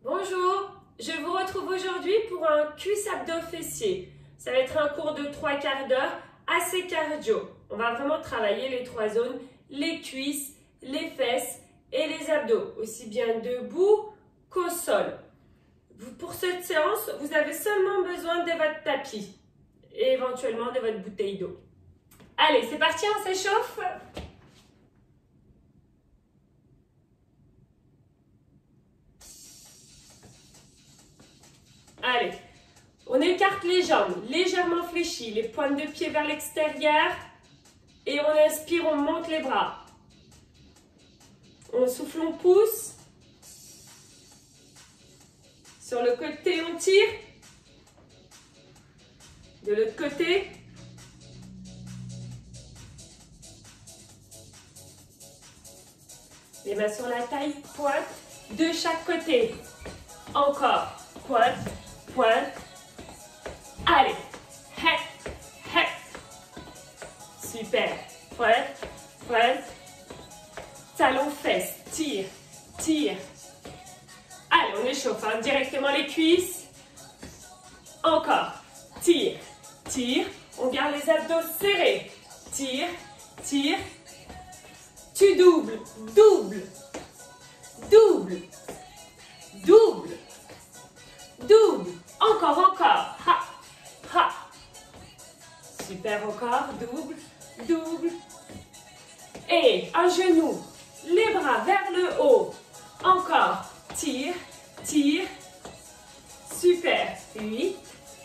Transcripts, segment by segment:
Bonjour, je vous retrouve aujourd'hui pour un cuisse abdos fessier. Ça va être un cours de 3/4 d'heure assez cardio. On va vraiment travailler les trois zones, les cuisses, les fesses et les abdos, aussi bien debout qu'au sol. Pour cette séance, vous avez seulement besoin de votre tapis et éventuellement de votre bouteille d'eau. Allez, c'est parti, on s'échauffe. Allez, on écarte les jambes, légèrement fléchies, les pointes de pied vers l'extérieur. Et on inspire, on monte les bras. On souffle, on pousse. Sur le côté, on tire. De l'autre côté. Les mains sur la taille, pointe de chaque côté. Encore, pointe, pointe. Allez, hep, hep. Super, pointe, pointe. Talon, fesse, tire, tire. Allez, on échauffe hein, directement les cuisses. Encore, tire, tire. On garde les abdos serrés. Tire, tire. Tu doubles, double, double, double, double. Encore, encore. Ha, ha. Super, encore. Double, double. Et un genou. Les bras vers le haut. Encore. Tire, tire. Super. 8,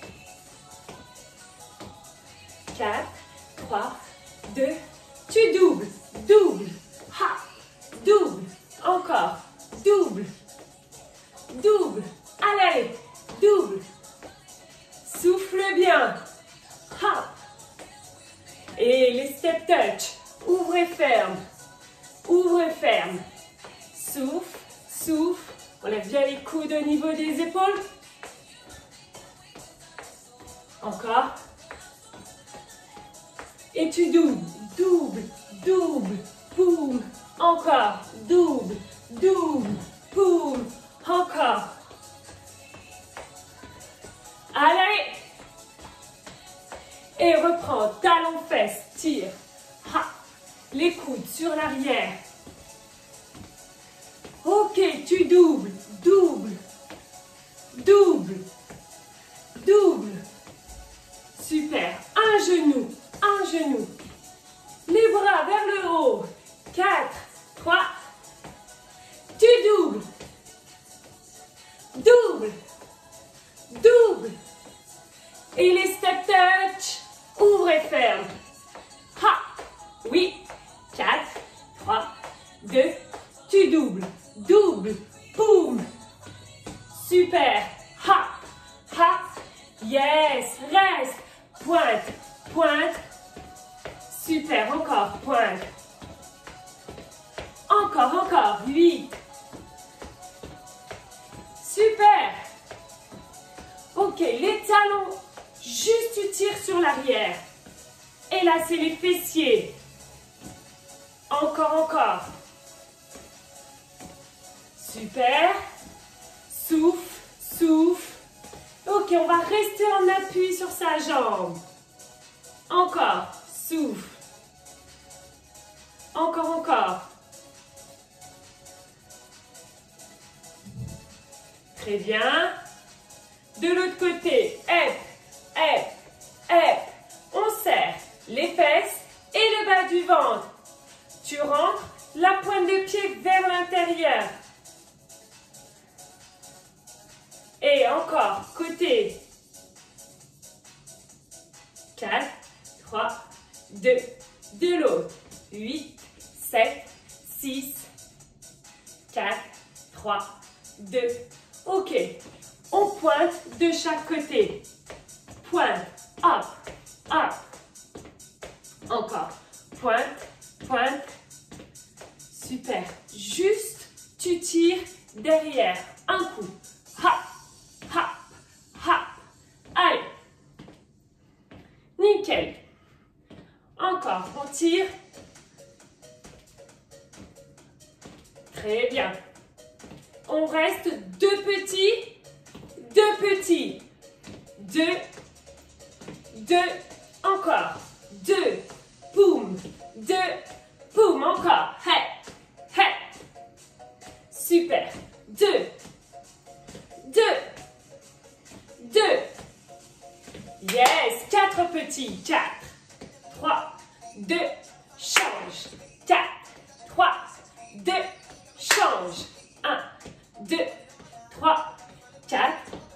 4, 3, 2. Tu doubles, double. Ha. Double. Encore. Double. Double. Allez. Double. Souffle bien. Ha. Et les step touch. Ouvre et ferme. Ouvre et ferme. Souffle, souffle. On lève bien les coudes au niveau des épaules. Encore. Et tu doubles, double, double, boum. Encore. Double, double, boum. Encore. Allez. Et reprends. Talon, fesse, tire. Ha. Les coudes sur l'arrière. Ok, tu doubles, double, double, double. Super. Un genou, un genou. Les bras vers le haut. 4, 3. Tu doubles. Double, double. Et les step touch. Ouvre et ferme. Ha. Oui. 4, 3, 2. Tu doubles. Double. Boum. Super. Ha. Ha. Yes. Reste. Pointe. Pointe. Super. Encore. Pointe. Encore. Encore. 8. Super. Ok. Les talons. Juste tu tires sur l'arrière. Et là, c'est les fessiers. Encore, encore. Super. Souffle, souffle. Ok, on va rester en appui sur sa jambe. Encore. Souffle. Encore, encore. Très bien. De l'autre côté. Hep, hep, hep. On serre les fesses et le bas du ventre. Tu rentres la pointe de pied vers l'intérieur. Et encore, côté. 4, 3, 2. De l'autre. 8, 7, 6, 4, 3, 2. Ok. On pointe de chaque côté. Pointe. Hop, hop. Encore. Pointe, pointe. Super. Juste, tu tires derrière. Un coup. Hop, hop, hop. Allez. Nickel. Encore. On tire. Très bien. On reste 2 petits petits. 4, 3, 2, change. 4, 3, 2, change. 1, 2, 3, 4.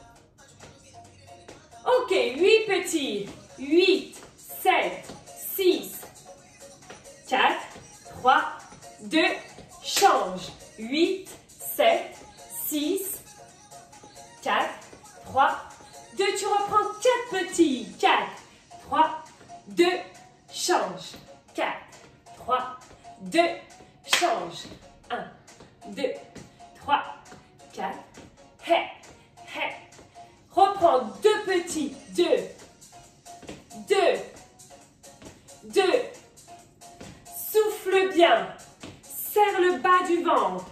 Ok, 8 petits. 8, 7, 6, 4, 3, 2, change. 8, 7, 6, 4, 3, 2. Tu reprends 4 petits. 4, 3, 2, change. 4, 3, 2, change. 1, 2, 3, 4. Hey, hey. Reprends 2 petits. 2, 2, 2. Souffle bien. Serre le bas du ventre.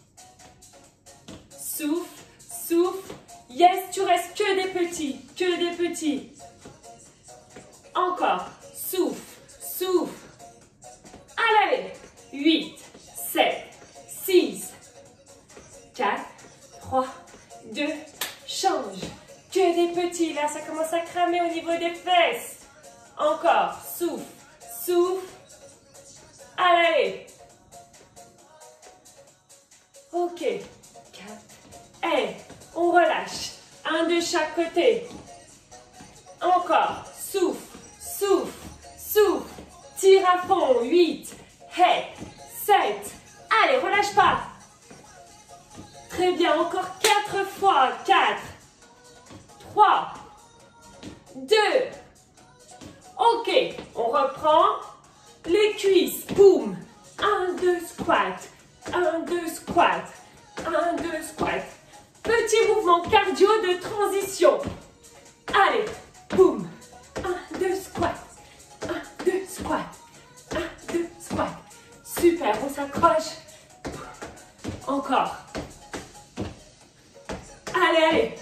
Souffle, souffle. Yes, tu restes que des petits, que des petits. Encore. Souffle, souffle. Allez, 8, 7, 6, 4, 3, 2, change. Que des petits, là, ça commence à cramer au niveau des fesses. Encore, souffle, souffle. Allez. Ok, 4. Et on relâche. 1 de chaque côté. Encore, souffle, souffle, souffle. Tire à fond. 8, hey, 7. Allez, relâche pas. Très bien, encore 4 fois. 4, 3, 2. Ok, on reprend les cuisses. Boum. 1, 2, squat. 1, 2, squat. 1, 2, squat. Petit mouvement cardio de transition. Allez, boum. 1, 2, squat. 1, 2, squat. 1, 2, squat. Super, on s'accroche. Encore. Allez, allez.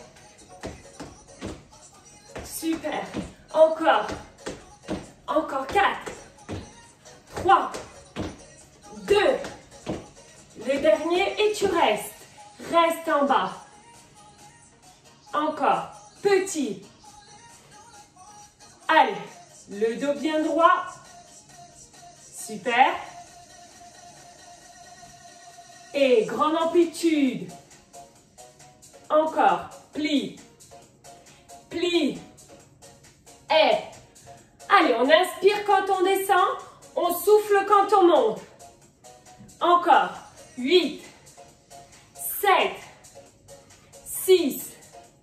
Super. Encore. Encore 4, 3, 2. Le dernier et tu restes. Reste en bas. Encore. Petit. Allez. Le dos bien droit. Super. Et grande amplitude. Encore. Plie. Plie. Et. Allez, on inspire quand on descend. On souffle quand on monte. Encore. 8, 7, 6.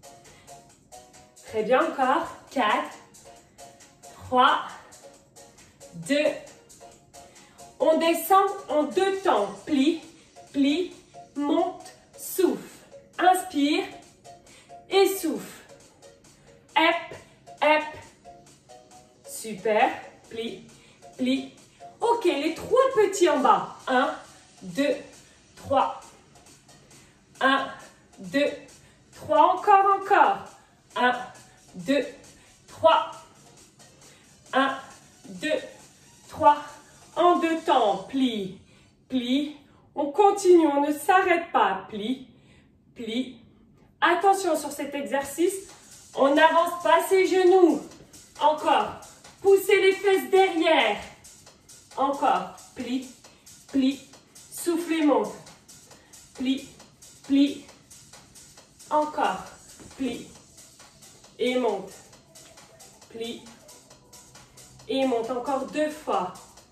Très bien, encore. 4, 3, 2. On descend en 2 temps. Plie, plie, monte, souffle. Inspire et souffle. Hep, hep. Super. Plie, plie. Ok, les 3 petits en bas. 1, 2, 3. 1, 2, 3. Encore, encore. 1, 2, 3. 1, 2, 3. En 2 temps. Plie, plie. On continue, on ne s'arrête pas. Plie, plie. Attention sur cet exercice. On n'avance pas ses genoux. Encore. Poussez les fesses derrière. Encore. Plie, plie. Soufflez, monte. Plie, plie. Encore. Plie. Et monte. Plie. Et monte. Encore 2 fois.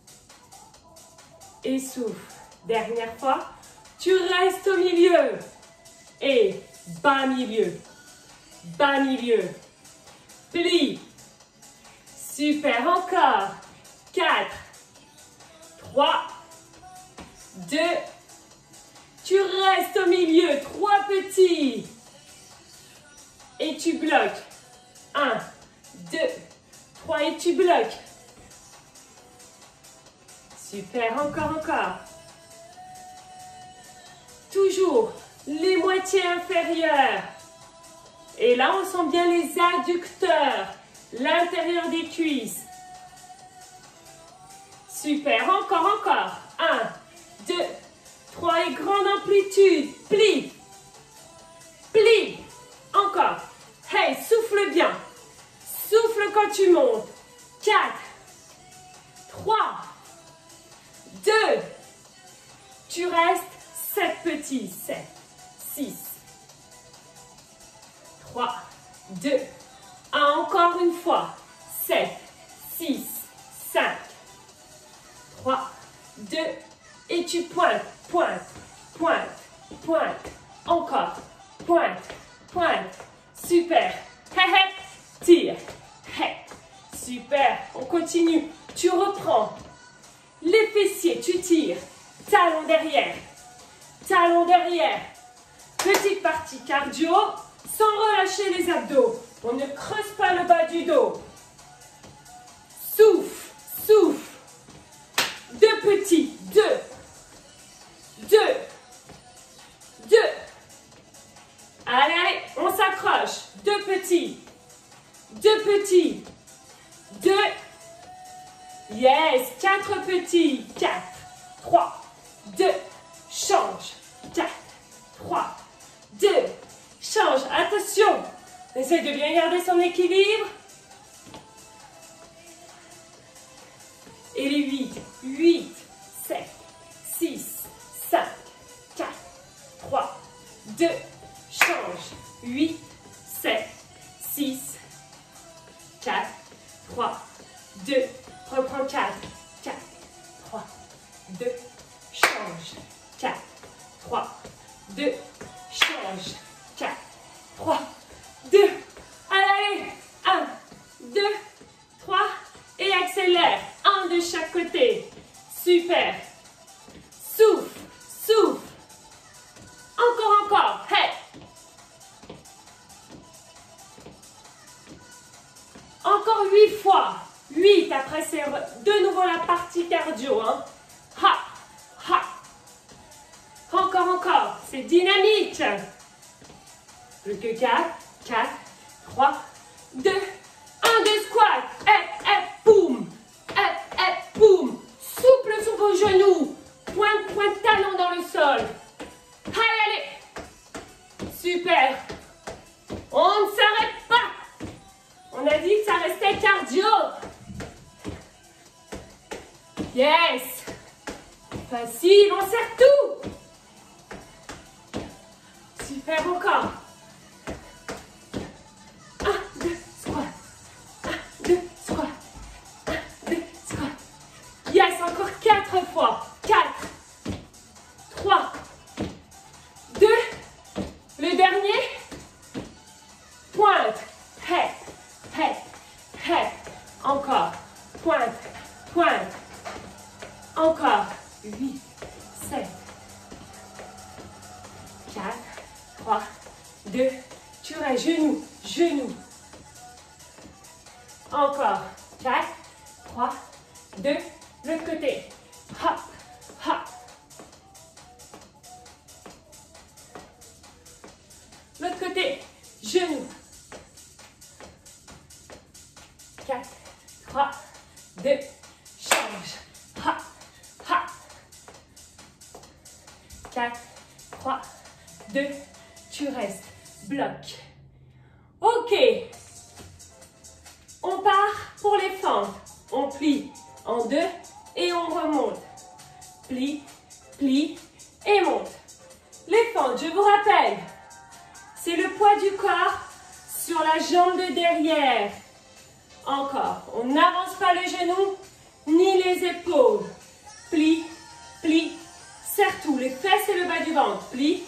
Et souffle. Dernière fois. Tu restes au milieu. Et bas milieu. Bas milieu. Plie. Super. Encore. 4, 3, 2. Tu restes au milieu. 3 petits. Et tu bloques. 1, 2, 3 et tu bloques. Super. Encore, encore. Toujours les moitiés inférieures. Et là, on sent bien les adducteurs. L'intérieur des cuisses. Super. Encore, encore. 1, 2, 3 et grande amplitude. Plie. Plie. Encore. Hey, souffle bien. Souffle quand tu montes. 4, 3, 2, tu restes 7 petits, 7, 6, 3, 2, 1, encore une fois, 7, 6, 5, 3, 2, et tu pointes, pointes, pointes, pointes, encore, pointe, pointe, super, tire, super, on continue, tu reprends, les fessiers, tu tires, talon derrière, petite partie cardio, sans relâcher les abdos, on ne creuse pas le bas du dos, souffle, souffle, 2 petits, 2, 2, 2, allez, allez, on s'accroche, 2 petits, 2 petits, 2, yes, 4 petits, 4, 3, 2, change, 4, 3, 2, change, attention, essaye de bien garder son équilibre, et les 8, 7, 6, 5, 4, 3, 2, change, 8, 7, 6, 4, 3, 2, reprends 4, 3, 2, change, 4, 3, 2, change, 4, 3, 2, allez, 1, 2, 3, et accélère, 1 de chaque côté, super, souffle, souffle, encore, hey, encore 8 fois, 8, après c'est de nouveau la partie cardio, hein, ha, ha, encore, c'est dynamique, plus que 4, 3, 2, 1 de squat, boum, boum, souple sur vos genoux, pointe talon dans le sol, allez, super, on ne s'arrête pas, on a dit que ça restait cardio, yes, facile, on serre tout, super encore, 1, 2, squat, 1, 2, squat, 1, 2, squat, yes, encore 4 fois, 4, 3, 2, le dernier, pointe, encore, pointe, encore, 8, 7, 4, 3, 2, tu restes, genoux, encore, 4, 3, 2, l'autre côté, hop, hop, l'autre côté, genoux, 4, 3, 2, change, hop, hop, 4, 3, 2, tu restes, bloc, ok, on part pour les fentes, on plie en 2 et on remonte, plie, et monte, les fentes, je vous rappelle, c'est le poids du corps sur la jambe de derrière. Encore, on n'avance pas les genoux ni les épaules. Plie, serre tout, les fesses et le bas du ventre. Plie.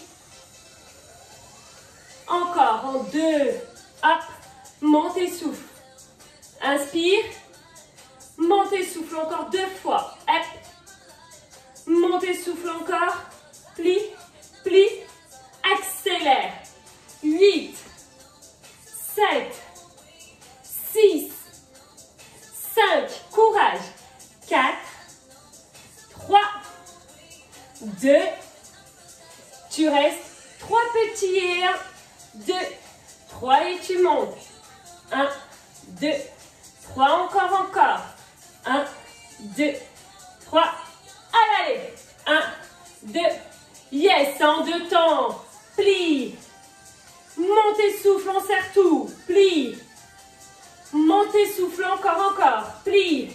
Encore, en 2, hop, monte et souffle. Inspire, monte et souffle encore 2 fois. Hop, monte et souffle encore. Plie, accélère. 8, 7, 6, 5, courage, 4, 3, 2, tu restes, 3 petits et 1, 2, 3 et tu montes, 1, 2, 3, encore, 1, 2, 3, allez, 1, 2, yes, en 2 temps, plie, monte et souffle, on serre tout, plie, Montez, souffle, encore. Plie.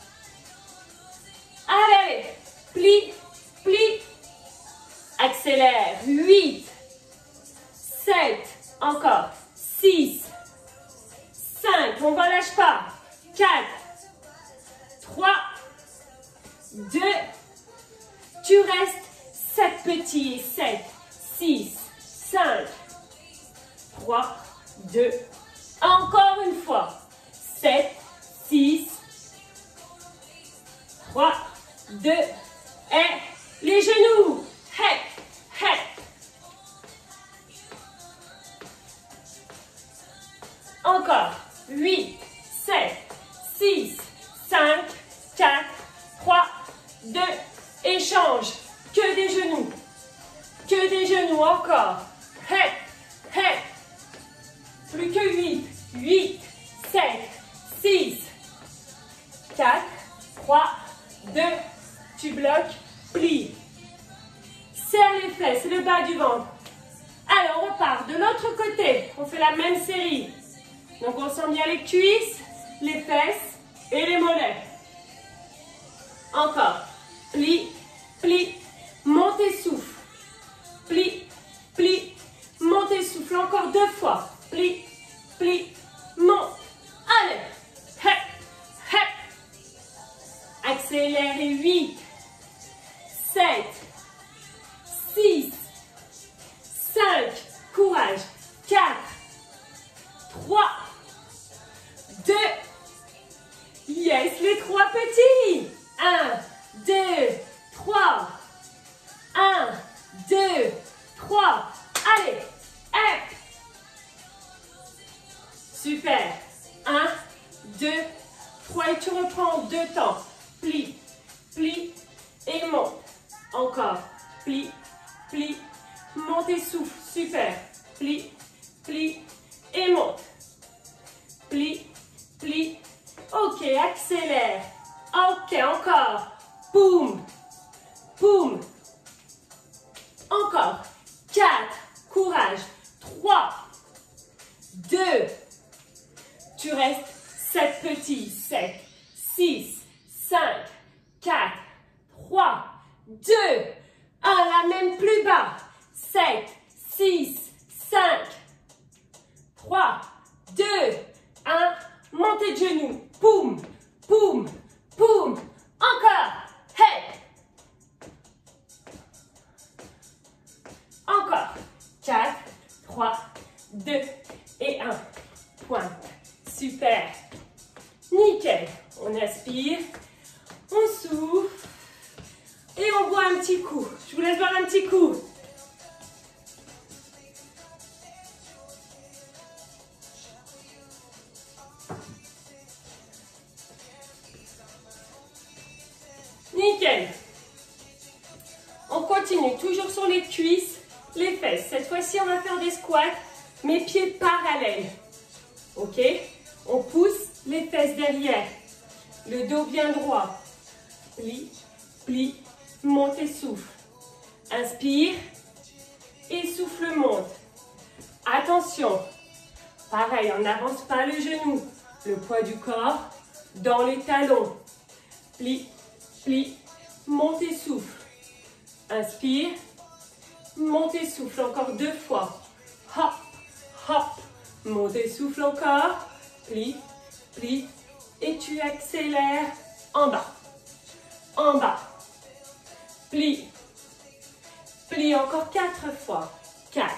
Allez, plie, plie. Accélère. 8, 7, encore. 6, 5, on ne relâche pas. 4, 3, 2, tu restes 7 petits et 7, 6, 5, 3, 2, encore une fois. 7, 6, 3, 2, et les genoux. Hep, hep. Encore. 8, 7, 6, 5, 4, 3, 2, échange. Que des genoux. Que des genoux, encore. Hep, hep. Plus que 8, 8, 7, 6, 4, 3, 2, tu bloques, plie. Serre les fesses, le bas du ventre. Allez, on repart de l'autre côté. On fait la même série. Donc, on sent bien les cuisses, les fesses et les mollets. Encore. Plie, plie, montez, souffle. Plie, plie, montez, souffle. Encore 2 fois. Plie, plie, monte. Allez. Hep, hep. Accélérez. 8, 7, 6, 5, courage. 4, 3, 2, yes, les 3 petits. 1, 2, 3. 1, 2, 3. Allez, hop. Super. 1, 2, 3 et tu reprends 2 temps. Plie, plie et monte. Encore. Plie, plie, monte et souffle. Super. Plie, plie et monte. Plie, plie. Ok, accélère. Ok, encore. Boum, boum. Encore. 4, courage. 3, 2, tu restes 7 petits. 7, 6, 5, 4, 3, 2, 1, la même plus bas. 7, 6, 5, 3, 2, 1, montez de genoux. Boum, boum, boum. Encore. Hey. Encore. 4, 3, 2 et 1. Pointe. Super. Nickel. On aspire. On souffle. Et on boit un petit coup. Je vous laisse boire un petit coup. Nickel. On continue toujours sur les cuisses, les fesses. Cette fois-ci, on va faire des squats, mes pieds parallèles. Ok? On pousse les fesses derrière. Le dos bien droit. Plie, plie, monte et souffle. Inspire et souffle, monte. Attention. Pareil, on n'avance pas le genou. Le poids du corps dans les talons. Plie, plie, monte et souffle. Inspire, monte et souffle encore 2 fois. Hop, hop, monte et souffle encore. Plie, plie, et tu accélères en bas. En bas. Plie, plie encore 4 fois. 4,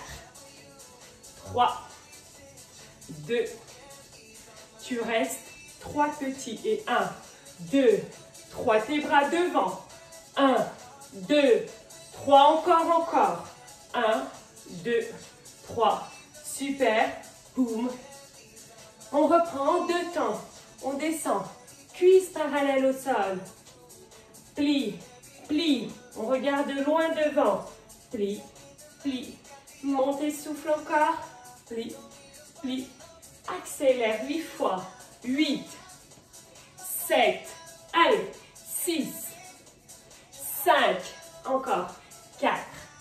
3, 2, tu restes 3 petits et 1, 2, 3, tes bras devant. 1, 2, 3, encore. 1, 2, 3. Super. Boum. On reprend 2 temps. On descend. Cuisse parallèle au sol. Plie, plie. On regarde loin devant. Plie, plie. Monte et souffle encore. Plie, plie. Accélère 8 fois. 8, 7, allez, 6, 5, encore, 4,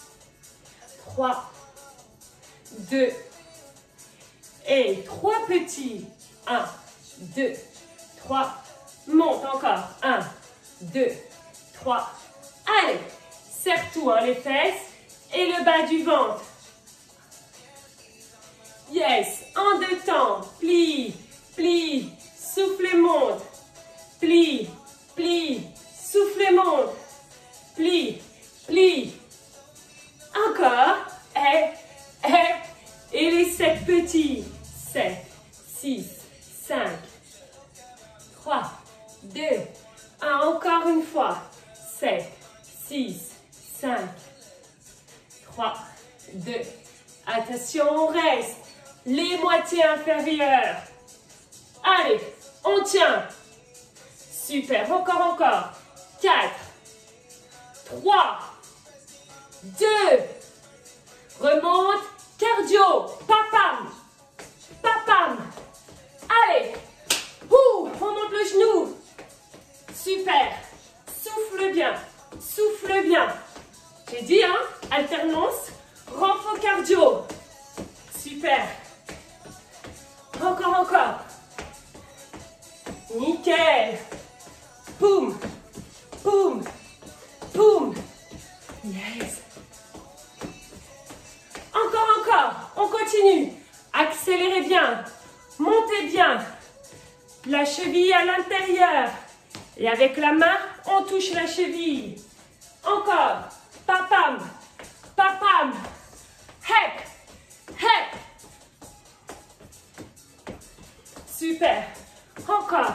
3, 2, et 3 petits. 1, 2, 3. Monte encore. 1, 2, 3. Allez, serre tout, hein, les fesses et le bas du ventre. Yes, en deux temps. Plie, plie, souffle et monte. Plie, plie, souffle et monte. Plie, plie. Encore. Et les 7 petits. 7, 6, 5, 3, 2, 1. Encore une fois. 7, 6, 5, 3, 2. Attention, on reste. Les moitiés inférieures. Allez, on tient. Super, encore. 4, 3, 2. Remonte, cardio. Papam, papam. Allez, on monte le genou. Super, souffle bien, souffle bien. J'ai dit, hein, alternance, renfort cardio. Super. Encore. Nickel. Poum, poum, poum. Yes. Encore. On continue. Accélérez bien. Montez bien. La cheville à l'intérieur. Et avec la main, on touche la cheville. Encore. Papam. Papam. Hep. Hep. Super. Encore.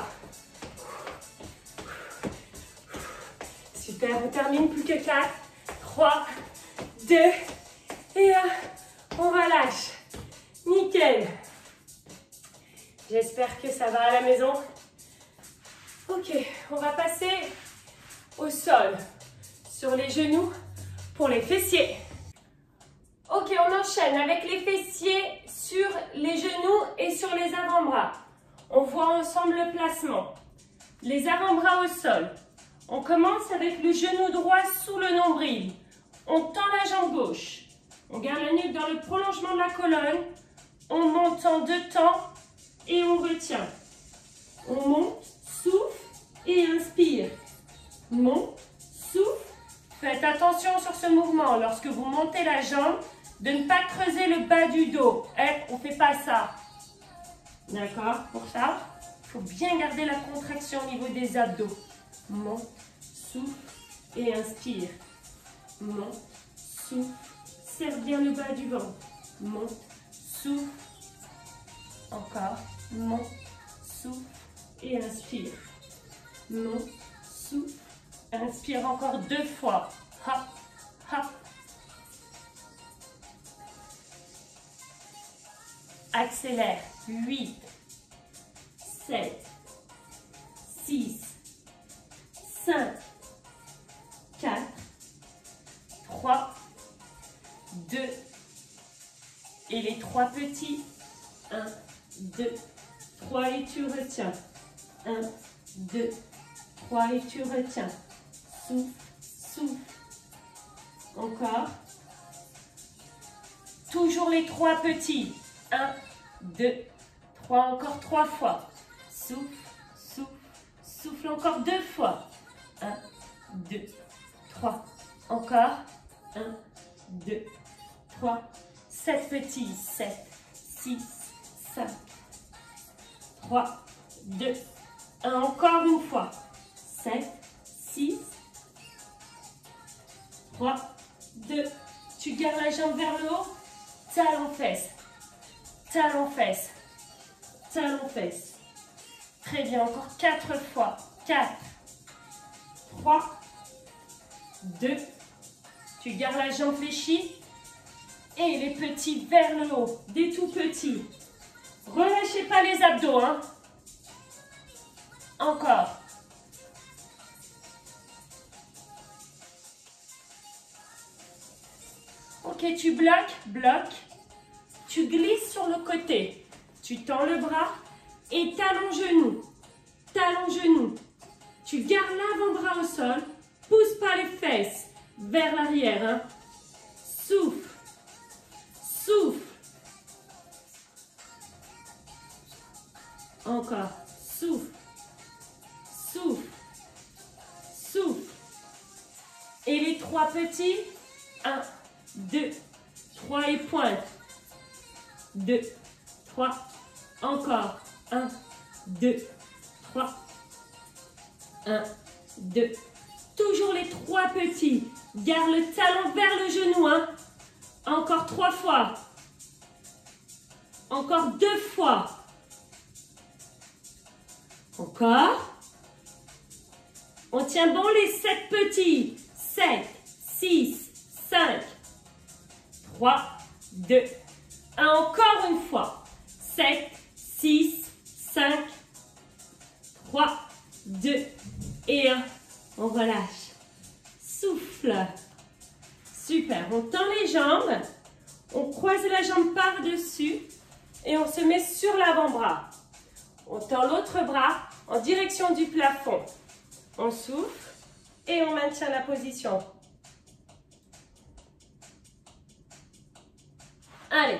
Super, on termine, plus que 4, 3, 2 et 1. On relâche. Nickel. J'espère que ça va à la maison. Ok, on va passer au sol, sur les genoux pour les fessiers. Ok, on enchaîne avec les fessiers sur les genoux et sur les avant-bras. On voit ensemble le placement. Les avant-bras au sol. On commence avec le genou droit sous le nombril. On tend la jambe gauche. On garde la nuque dans le prolongement de la colonne. On monte en deux temps et on retient. On monte, souffle et inspire. Monte, souffle. Faites attention sur ce mouvement lorsque vous montez la jambe de ne pas creuser le bas du dos. On ne fait pas ça. D'accord? Pour ça, il faut bien garder la contraction au niveau des abdos. Monte, souffle et inspire. Monte, souffle. Serre bien le bas du ventre. Monte, souffle. Encore. Monte, souffle et inspire. Monte, souffle. Inspire encore 2 fois. Hop, hop. Accélère. 8, 7, 6, 5, 4, 3, 2, et les 3 petits. 1, 2, 3 et tu retiens. 1, 2, 3 et tu retiens. Souffle, souffle. Encore. Toujours les 3 petits. 1, 2, 3, encore 3 fois. Souffle, souffle, souffle encore 2 fois. 1, 2, 3. Encore. 1, 2, 3. 7 petits. 7, 6, 5, 3, 2, 1. Encore une fois. 7, 6, 3, 2. Tu gardes la jambe vers le haut. Talon fesse. Talon fesse. Talon fesse. Très bien. Encore 4 fois. 4, 3, 2. Tu gardes la jambe fléchie. Et les petits vers le haut. Des tout petits. Relâchez pas les abdos, hein. Encore. Ok, tu bloques. Tu glisses sur le côté. Tu tends le bras et talon genou. Talon genou. Tu gardes l'avant-bras au sol. Pousse pas les fesses vers l'arrière, hein. Souffle. Souffle. Encore. 3 petits. 1, 2, 3 et pointe. 2, 3. Encore. 1, 2, 3. 1, 2. Toujours les 3 petits. Garde le talon vers le genou. Hein. Encore 3 fois. Encore 2 fois. Encore. On tient bon les 7 petits. 7, 6, 5, 3, 2, 1. Encore une fois. 7, 6, 5, 3, 2 et 1. On relâche. Souffle. Super. On tend les jambes. On croise la jambe par-dessus et on se met sur l'avant-bras. On tend l'autre bras en direction du plafond. On souffle et on maintient la position. Allez.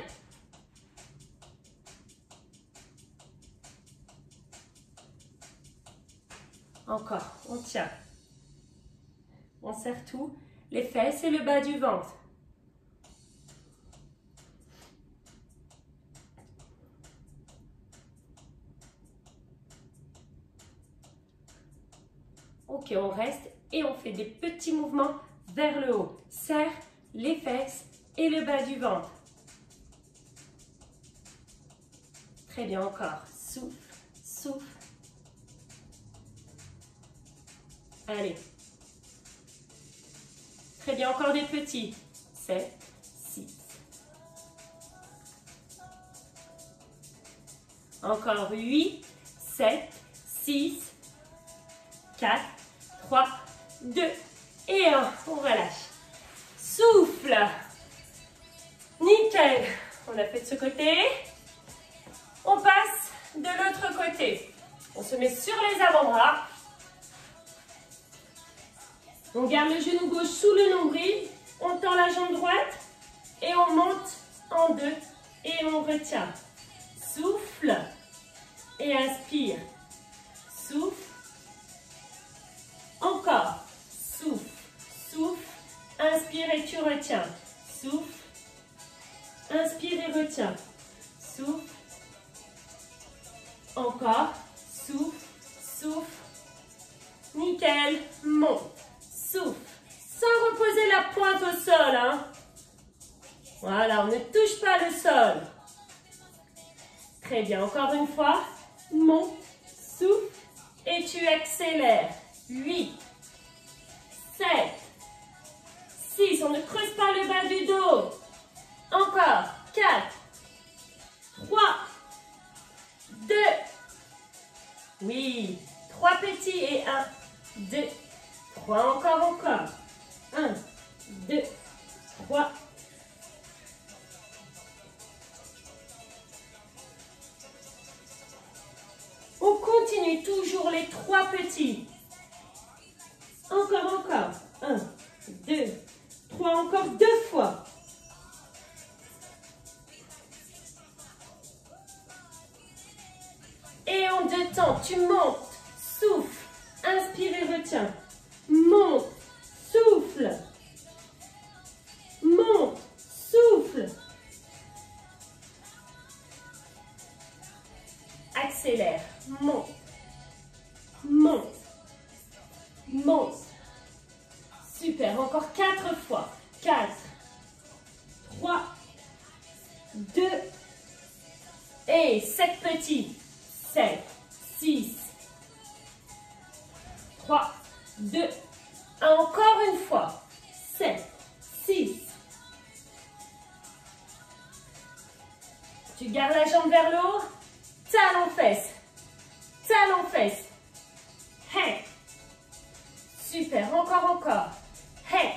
Encore, on tient. On serre tout, les fesses et le bas du ventre. Ok, on reste et on fait des petits mouvements vers le haut. Serre les fesses et le bas du ventre. Très bien, encore. Souffle, souffle. Allez. Très bien, encore des petits. 7, 6. Encore 8, 7, 6, 4, 3, 2 et 1. On relâche. Souffle. Nickel. On a fait de ce côté. On passe de l'autre côté. On se met sur les avant-bras. On garde le genou gauche sous le nombril. On tend la jambe droite et on monte en deux et on retient. Souffle et inspire. Souffle. Encore. Souffle. Souffle. Inspire et tu retiens. Souffle. Inspire et retiens. Souffle. Encore. Souffle. Souffle. Nickel. Monte. Souffle. Sans reposer la pointe au sol. Hein. Voilà, on ne touche pas le sol. Très bien. Encore une fois. Monte. Souffle. Et tu accélères. 8, 7, 6. On ne creuse pas le bas du dos. Encore. 4, 3, 2. Oui. 3 petits et 1, 2, 3. Encore. 1, 2, 3. On continue toujours les 3 petits. Encore. 1, 2, 3. Encore 2 fois. Et en 2 temps, tu montes, souffle, inspire et retiens. Monte, souffle. Monte, souffle. Accélère, monte, monte, monte. Super, encore 4 fois. 4, 3, 2 et 7 petits. 7, 6, 3, 2, 1. Encore une fois. 7, 6. Tu gardes la jambe vers le haut. Talon fesse. Talon fesse. Hey. Super. Encore. Hey.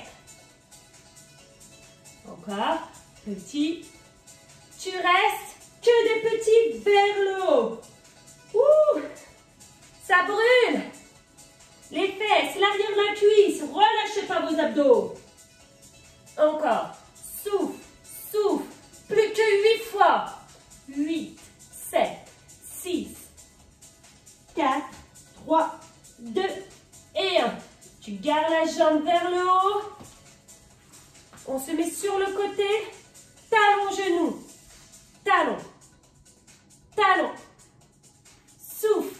Encore. Petit. Tu restes que des petits vers le haut. Ouh, ça brûle. Les fesses, l'arrière de la cuisse. Relâchez pas vos abdos. Encore. Souffle, souffle. Plus que 8 fois. 8, 7, 6, 4, 3, 2 et 1. Tu gardes la jambe vers le haut. On se met sur le côté. Talon, genou. Talon. Talon. Souffle.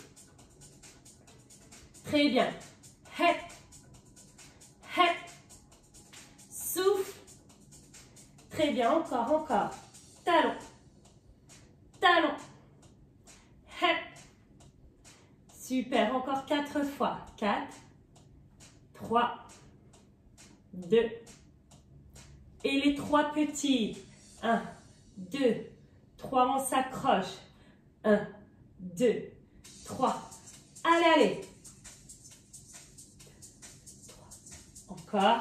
Très bien. Hep. Hep. Souffle. Très bien. Encore, encore. Talon. Talon. Hep. Super. Encore 4 fois. 4. 3. 2. Et les 3 petits. 1, 2, 3. On s'accroche. 1, 2, 3. Allez, allez. Encore.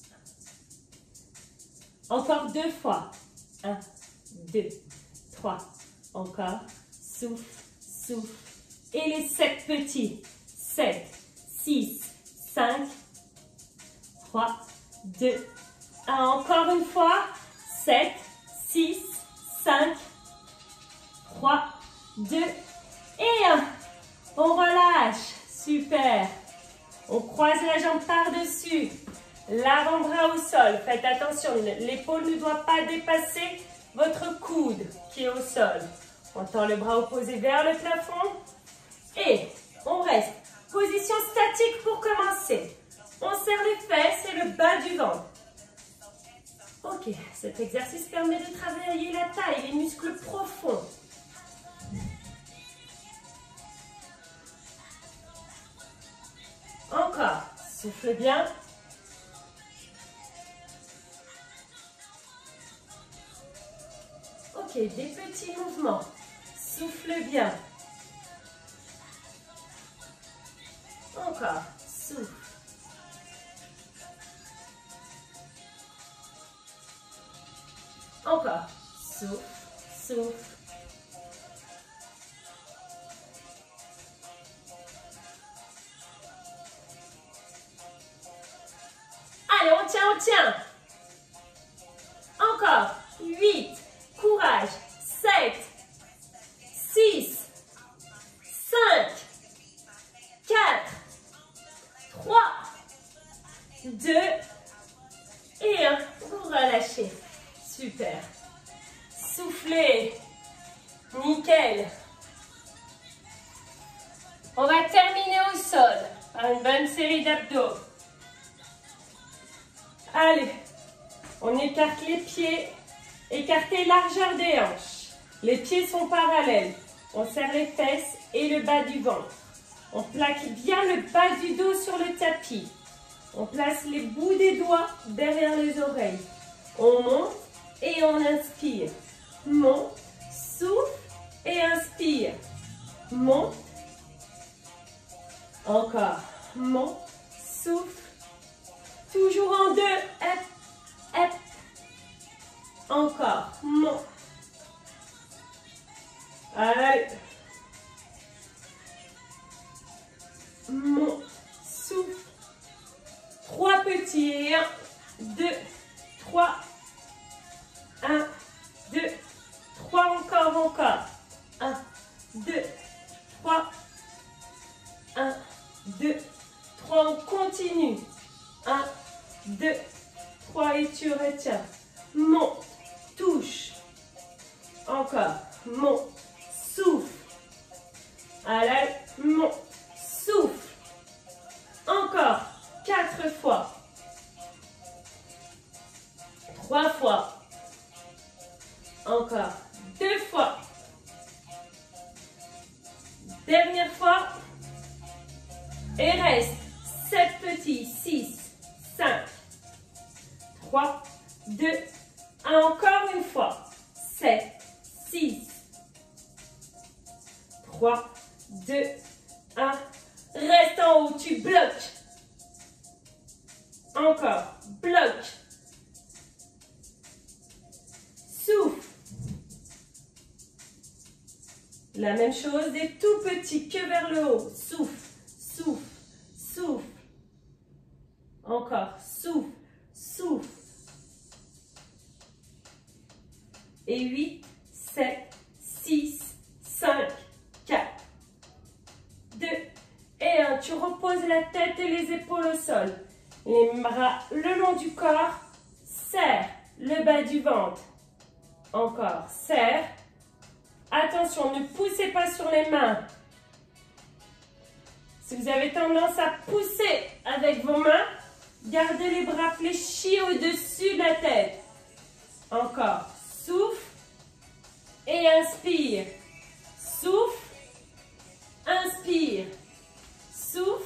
Encore 2 fois. 1, 2, 3. Encore. Souffle, souffle. Et les 7 petits. 7, 6, 5, 3, 2, 1. Encore une fois. 7, 6, 5, 3, 2 et 1. On relâche. Super. On croise la jambe par-dessus. L'avant-bras au sol. Faites attention, l'épaule ne doit pas dépasser votre coude qui est au sol. On tend le bras opposé vers le plafond. Et on reste. Position statique pour commencer. On serre les fesses et le bas du ventre. Ok, cet exercice permet de travailler la taille, les muscles profonds. Encore. Souffle bien. Ok, des petits mouvements. Souffle bien. Encore. Souffle. Encore. Souffle, souffle. Allez, on tient, on tient. Encore. 8. Courage. 7. 6. 5. 4. 3. 2. Et 1. Vous relâchez. Super. Soufflez. Nickel. On va terminer au sol par une bonne série d'abdos. Allez, on écarte les pieds. Écartez largeur des hanches. Les pieds sont parallèles. On serre les fesses et le bas du ventre. On plaque bien le bas du dos sur le tapis. On place les bouts des doigts derrière les oreilles. On monte et on inspire. Monte, souffle et inspire. Monte. Encore. Monte, souffle. Toujours en 2. Hop, hop. Encore. Monte. Allez. Monte, souffle. 3 petits. 1, 2, 3. 1, 2, 3. Encore. 1, 2, 3. 1, 2, 3. On continue. 1, 2, 3. Et tu retiens. Monte, touche. Encore. Monte, souffle. Allez, monte, souffle. Encore. 4 fois. 3 fois. Encore. 2 fois. Dernière fois. Et reste 7 petits. 6, 5, 3, 2, 1. Encore une fois. 7, 6, 3, 2, 1. Reste en haut. Tu bloques. Encore. Bloque. Souffle. La même chose, des tout petits, que vers le haut. Souffle, souffle, souffle. Encore, souffle, souffle. Et 8, 7, 6, 5, 4, 2 et 1. Tu reposes la tête et les épaules au sol. Les bras le long du corps. serre le bas du ventre. Encore, serre. Attention, ne poussez pas sur les mains. Si vous avez tendance à pousser avec vos mains, gardez les bras fléchis au-dessus de la tête. Encore, souffle et inspire. Souffle, inspire. Souffle.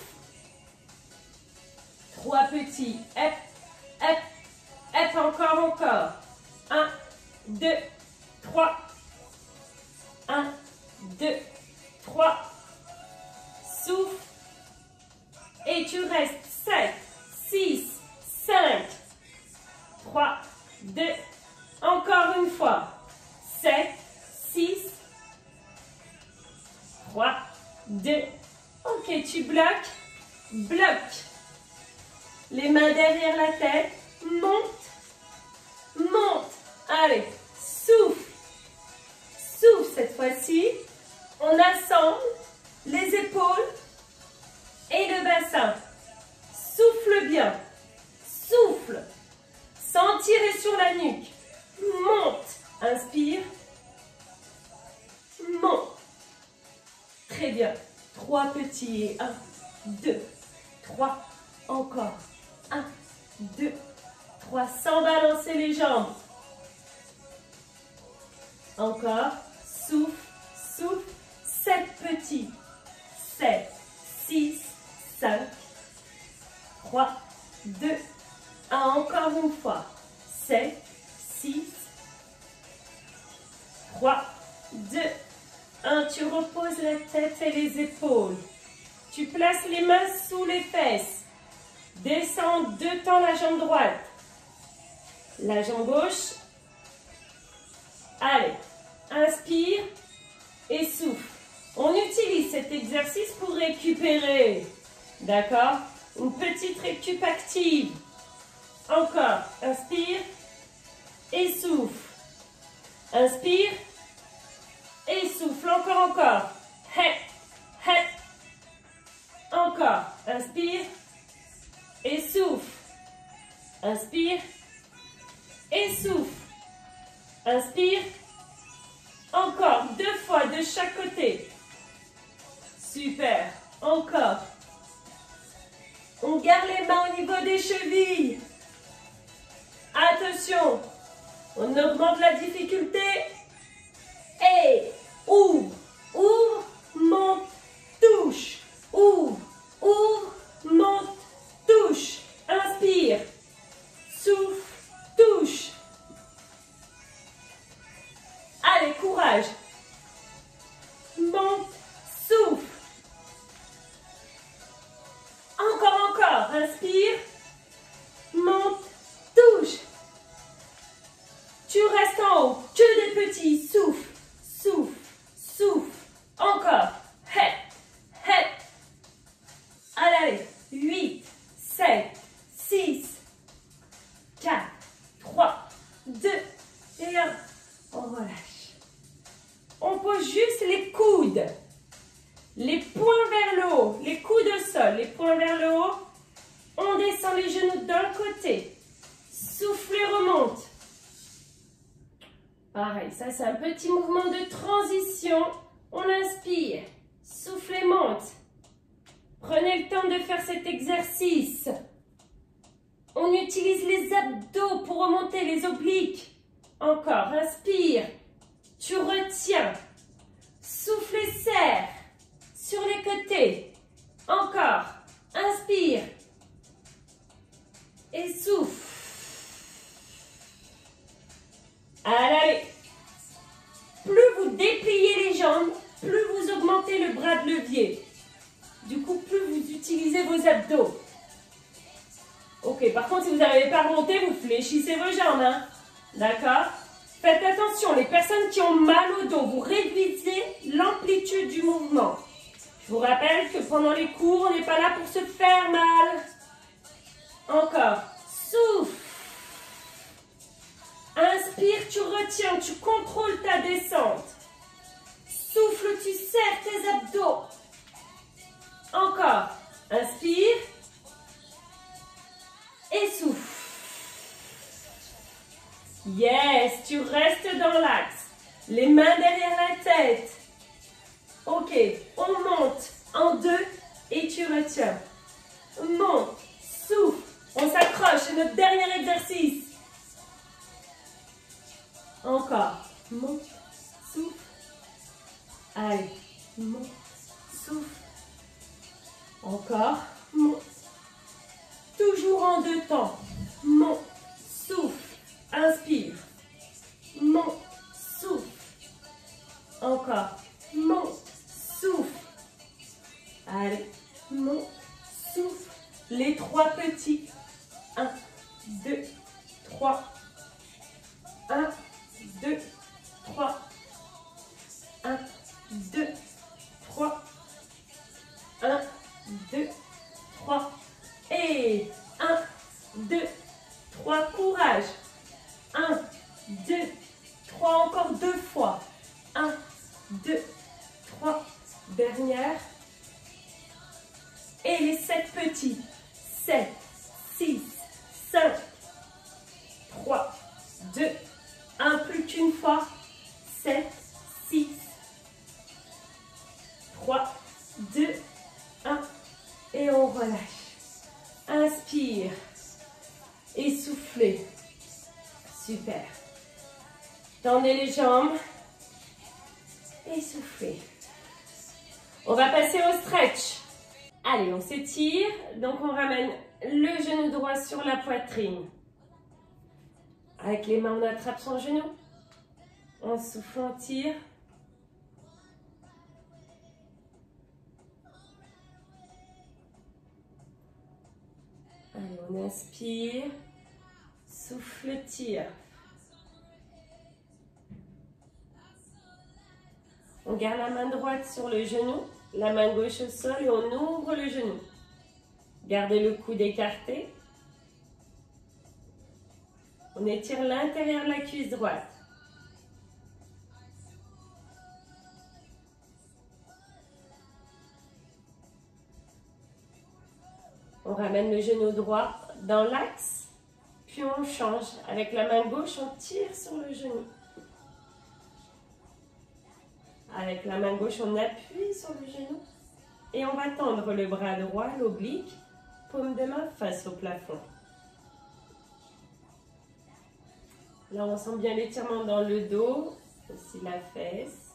3 petits. Hep, hep, hep, encore. 1, 2, 3. 1, 2, 3. Souffle. Et tu restes 7, 6, 5, 3, 2. Encore une fois. 7, 6, 3, 2. Ok, tu bloques. Bloque. Les mains derrière la tête. Monte. Monte. Allez, souffle. Souffle cette fois-ci. On assemble les épaules et le bassin. Souffle bien. Souffle. Sans tirer sur la nuque. Monte. Inspire. Monte. Très bien. 3 petits. 1, 2, 3. Encore. 1, 2, 3. Sans balancer les jambes. Encore. Souffle. Souffle. 7 petits. 7, 6, 5, 3, 2, 1. Encore une fois. 7, 6, 3, 2, 1. Tu reposes la tête et les épaules. Tu places les mains sous les fesses. Descends 2 temps la jambe droite. La jambe gauche. Allez. Inspire et souffle. On utilise cet exercice pour récupérer. D'accord? Une petite récup active. Encore. Inspire et souffle. Inspire et souffle. Encore. Hep, hep. Encore. Inspire et souffle. Inspire et souffle. Inspire. Encore. 2 fois de chaque côté. Super. Encore. On garde les mains au niveau des chevilles. Attention. On augmente la difficulté. Et ouvre. Ouvre. Monte. Touche. Ouvre. Ouvre. Monte. Touche. Inspire. Souffle. Touche. Allez, courage. Monte. Souffle. Encore. Inspire. Monte. Touche. Tu restes en haut. Que des petits. Souffle. Souffle. Souffle. Encore. Hep. Hep. Allez. 8, 7, 6, 4, 3, 2 et 1. On relâche. On pose juste les coudes. Les poings vers le haut. Les coudes au sol. Les poings vers le haut. On descend les genoux d'un côté. Soufflez, remonte. Pareil, ça c'est un petit mouvement de transition. On inspire. Soufflez, monte. Prenez le temps de faire cet exercice. On utilise les abdos pour remonter les obliques. Encore, inspire. Tu retiens. Souffle et serre. Sur les côtés. Encore. Inspire. Et souffle. Allez. Plus vous dépliez les jambes, plus vous augmentez le bras de levier. Du coup, plus vous utilisez vos abdos. Ok, par contre, si vous n'arrivez pas à remonter, vous fléchissez vos jambes. Hein? D'accord? Faites attention, les personnes qui ont mal au dos, vous réduisez l'amplitude du mouvement. Je vous rappelle que pendant les cours, on n'est pas là pour se faire mal. Encore. Souffle. Inspire, tu retiens, tu contrôles ta descente. Souffle, tu serres tes abdos. Encore. Inspire. Et souffle. tu restes dans l'axe. Les mains derrière la tête. Ok, on monte en 2 et tu retiens. Monte, souffle, on s'accroche, c'est notre dernier exercice. Encore, monte, souffle. Allez, monte, souffle. Encore, monte. Toujours en 2 temps. Monte, souffle, inspire. Monte, souffle. Encore, monte, souffle. Allez, monte, souffle. Les 3 petits. 1, 2, 3. 1, 2, 3. 1, 2, 3. 1, 2, 3. Et 1, 2, 3. Courage. 1, 2, 3. Encore 2 fois. 1, 2, 3. Dernière. Et les 7 petits. 7, 6, 5, 3, 2, 1. Plus qu'une fois. 7, 6, 3, 2, 1. Et on relâche. Inspire. Et soufflez. Super. Tendez les jambes. Et soufflez. On va passer au stretch. Allez, on s'étire. Donc, on ramène le genou droit sur la poitrine. Avec les mains, on attrape son genou. On souffle, on tire. Allez, on inspire. Souffle, tire. On garde la main droite sur le genou, la main gauche au sol et on ouvre le genou. Gardez le coude écarté. On étire l'intérieur de la cuisse droite. On ramène le genou droit dans l'axe, puis on change. Avec la main gauche, on tire sur le genou. Avec la main gauche, on appuie sur le genou. Et on va tendre le bras droit, l'oblique, paume de main face au plafond. Là, on sent bien l'étirement dans le dos, aussi la fesse.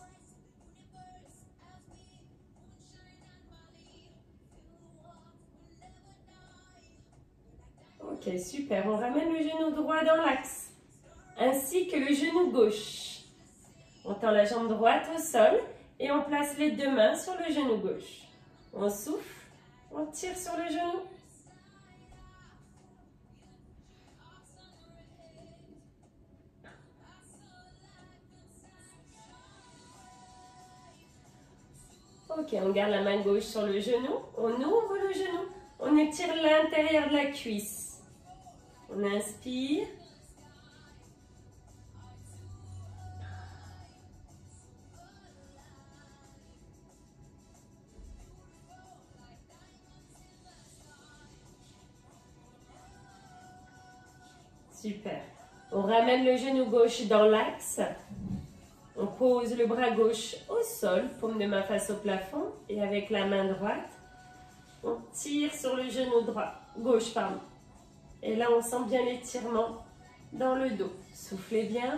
Ok, super. On ramène le genou droit dans l'axe, ainsi que le genou gauche. On tend la jambe droite au sol et on place les 2 mains sur le genou gauche. On souffle, on tire sur le genou. Ok, on garde la main gauche sur le genou, on ouvre le genou, on étire l'intérieur de la cuisse. On inspire. Super. On ramène le genou gauche dans l'axe. On pose le bras gauche au sol, paume de main face au plafond. Et avec la main droite, on tire sur le genou droit, gauche, pardon. Et là, on sent bien l'étirement dans le dos. Soufflez bien.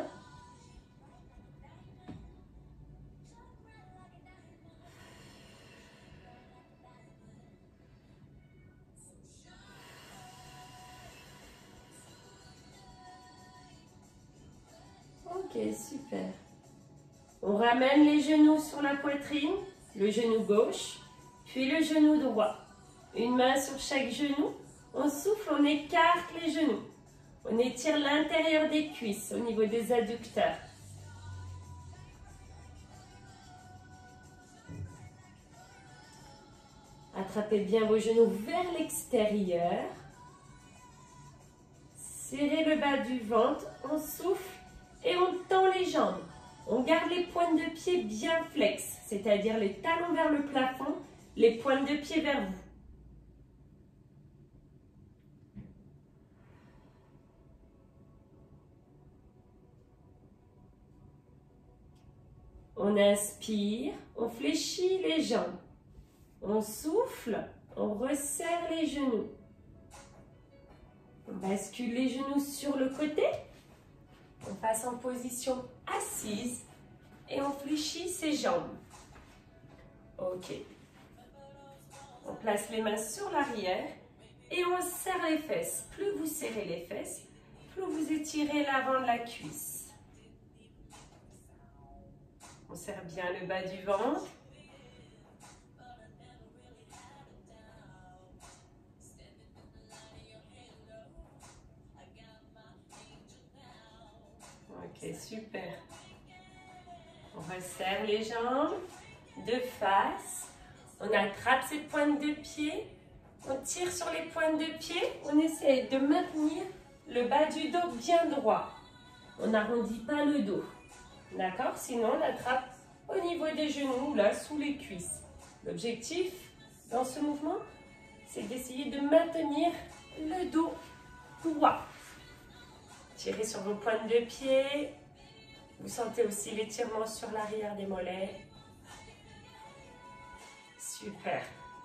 Ok, super. On ramène les genoux sur la poitrine, le genou gauche, puis le genou droit. Une main sur chaque genou. On souffle, on écarte les genoux. On étire l'intérieur des cuisses au niveau des adducteurs. Attrapez bien vos genoux vers l'extérieur. Serrez le bas du ventre. On souffle et on tend les jambes. On garde les pointes de pied bien flexes, c'est-à-dire les talons vers le plafond, les pointes de pied vers vous. On inspire, on fléchit les jambes. On souffle, on resserre les genoux. On bascule les genoux sur le côté. On passe en position assise et on fléchit ses jambes. Ok. On place les mains sur l'arrière et on serre les fesses. Plus vous serrez les fesses, plus vous étirez l'avant de la cuisse. On serre bien le bas du ventre. Ok, super. On resserre les jambes de face. On attrape ses pointes de pied. On tire sur les pointes de pied. On essaie de maintenir le bas du dos bien droit. On n'arrondit pas le dos. D'accord? Sinon, on attrape au niveau des genoux, là, sous les cuisses. L'objectif dans ce mouvement, c'est d'essayer de maintenir le dos droit. Tirez sur vos pointes de pied. Vous sentez aussi l'étirement sur l'arrière des mollets. Super.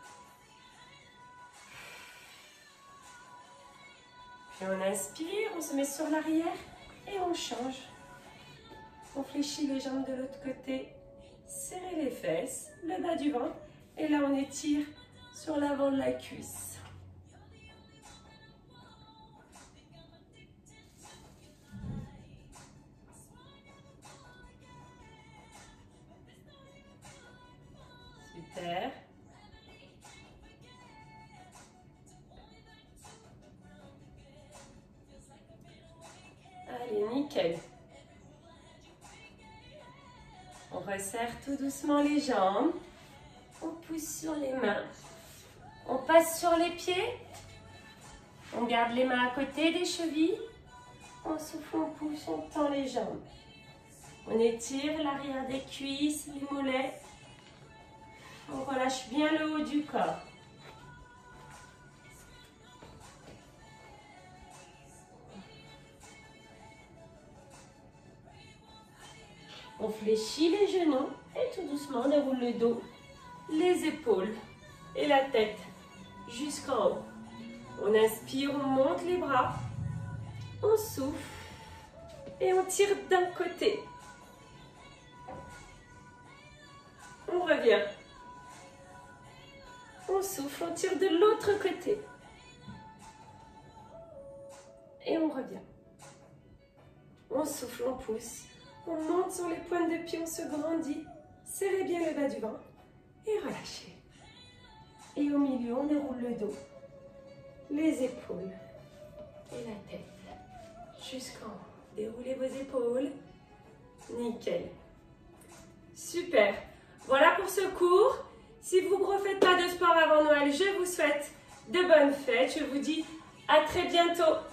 Puis on inspire, on se met sur l'arrière et on change. On fléchit les jambes de l'autre côté. Serrez les fesses, le bas du ventre. Et là, on étire sur l'avant de la cuisse. Super. Allez, nickel. On resserre tout doucement les jambes. On pousse sur les mains. On passe sur les pieds. On garde les mains à côté des chevilles. On souffle, on pousse, on tend les jambes. On étire l'arrière des cuisses, les mollets. On relâche bien le haut du corps. On fléchit les genoux et tout doucement on déroule le dos, les épaules et la tête jusqu'en haut. On inspire, on monte les bras, on souffle et on tire d'un côté. On revient. On souffle, on tire de l'autre côté. Et on revient. On souffle, on pousse. On monte sur les pointes de pied, on se grandit. Serrez bien le bas du ventre et relâchez. Et au milieu, on déroule le dos, les épaules et la tête jusqu'en haut. Déroulez vos épaules. Nickel. Super. Voilà pour ce cours. Si vous ne refaites pas de sport avant Noël, je vous souhaite de bonnes fêtes. Je vous dis à très bientôt.